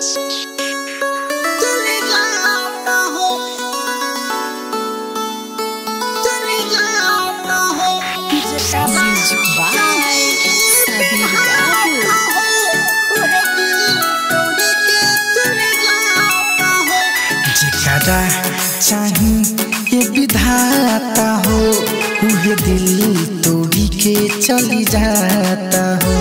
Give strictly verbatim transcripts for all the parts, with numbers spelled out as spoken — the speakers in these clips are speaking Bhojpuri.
चाही ये विधाता हो उहे दिल तोड़ी के चली जाता हो।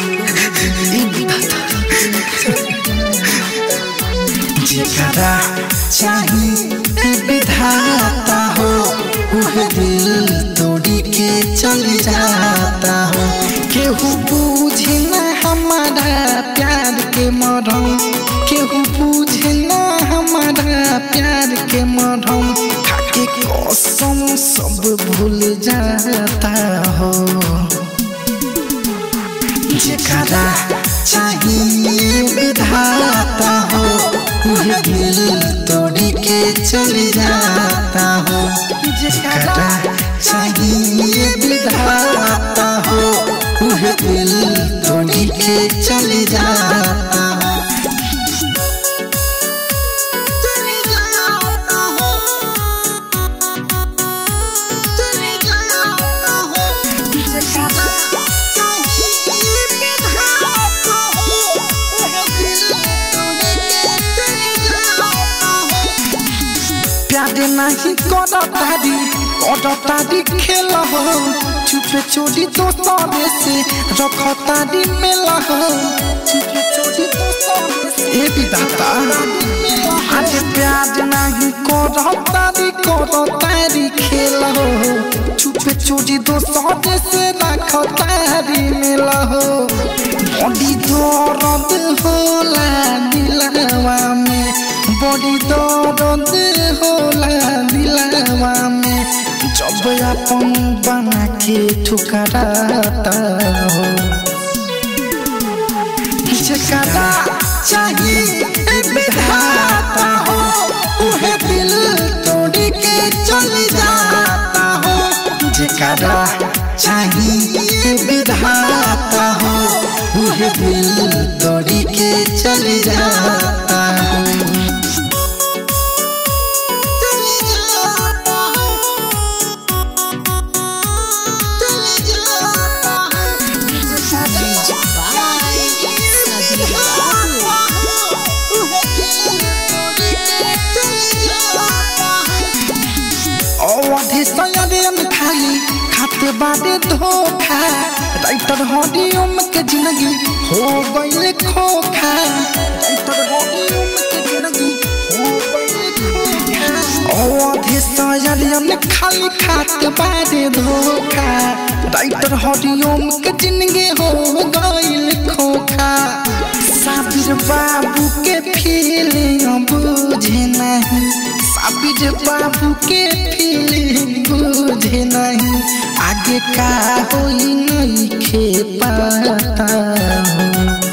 जेकरा चाही ये विधाता हो उहे दिल तोड़ी के चली जाता हो। केहू बूझे ना हमारा प्यार के मरम, केहू बूझे ना हमारा प्यार के मरम, खाके कसम सब भूल जाता हो। जेकरा चाहिए विधाता हो उहे दिल तोड़ी के चली जाता हो। जेकरा चाहिए विधाता हो उहे दिल तोड़ी के चली जाता हो। प्यार नहीं करतारी करतारी खेल हो, चुपे चोरी दोस्तों से रखतारी मेला हो। चुपे चोरी दोस्तों से ए विधाता आज प्यार नहीं करतारी करतारी खेल हो, चुपे चोरी दोस्तों से रखतारी मेला हो। बड़ी दर्द होला दिलवा में, बड़ी दर्द होला दिलवा में, जब अपन बना के ठुकराता हो। जेकरा चाहिए विधाता हो उहे दिल तोड़ी के चली जाता हो। जेकरा चाहिए विधाता हो उहे दिल तोड़ी के चली जाता हो। खाली खाते बारे धोखा, राइटर हरिओम के जिंदगी हो गई खोखा। राइटर हरिओम के जिंदगी हो गई खोखा। अधे सयरियन खाली खाते बारे धोखा, राइटर हरिओम के जिंदगी हो गई खोखा। साबिर बाबू के फीलिंग बुझे नहीं, साबिर बाबू के फीलिंग बुझे नहीं, आगे का होई नहीं खे पाता हो।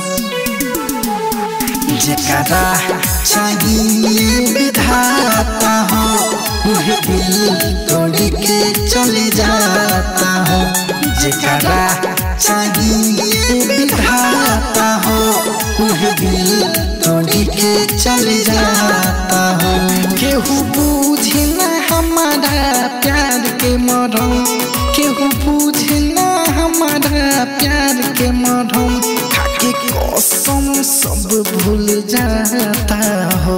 जेकरा चाहिए विधाता हो उहे दिल तोड़ी के चली जाता हो। जेकरा चाहिए विधाता हो उहे दिल तोड़ी के चली जाता हो। केहू बूझे ना हमारा प्यार के मरम, केहू बूझे ना हमारा प्यार के मरम, खाके कसम सब भूल जाता हो।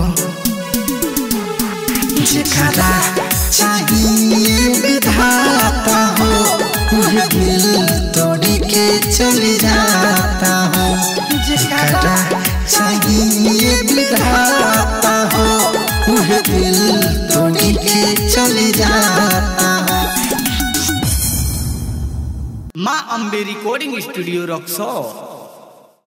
जेकरा चाहिए विधाता हो उहे दिल तोड़ी के चली जाता हो। जेकरा चाहिए विधाता हो उहे दिल तोड़ी के चली जाता हो। माँ अम्बे रिकॉर्डिंग स्टूडियो रक्सौल।